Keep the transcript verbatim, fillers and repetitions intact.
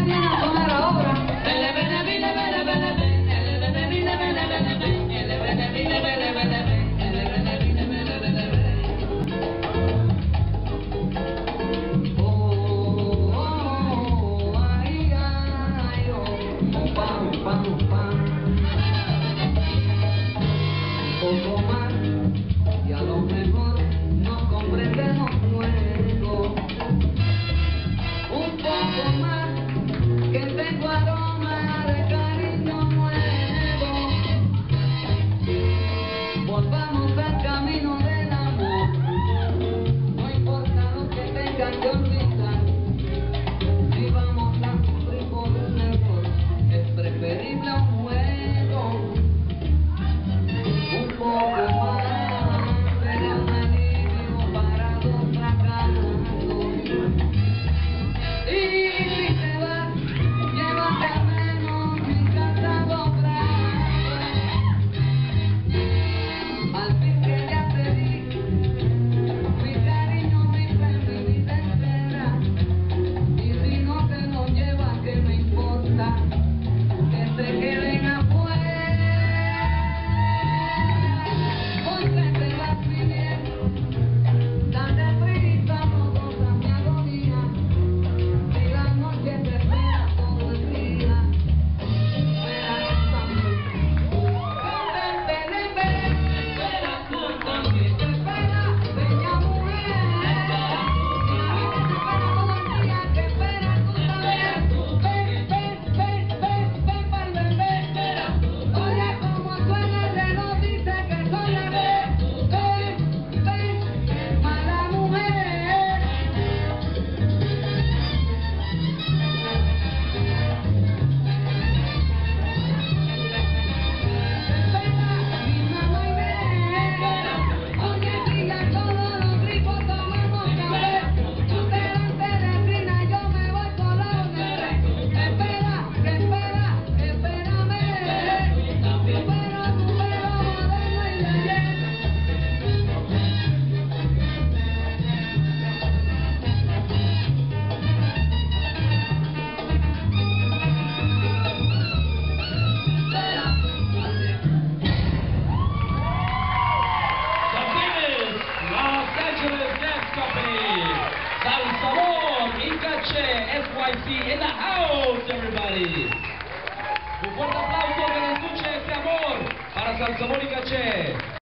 viene a poner ahora. Poco más y a lo mejor no comprendemos luego. Un poco más que tengo aroma de cariño nuevo. Volvamos al camino del amor. No importa lo que tengan que olvidar. Si vamos a sufrir por un error, es preferible un juego. Un poco más será un alivio para los fracasos. Y si te vas, llévate al menos mi cansado brazo. Al fin que ya te di mi cariño, mi fe, mi vida entera. Y si no te lo llevas, ¿qué me importa? Que se queden afuera. Salsabor y Caché, S Y C in the house, everybody. Un fuerte aplauso que le escuche este amor para Salsabor y Caché.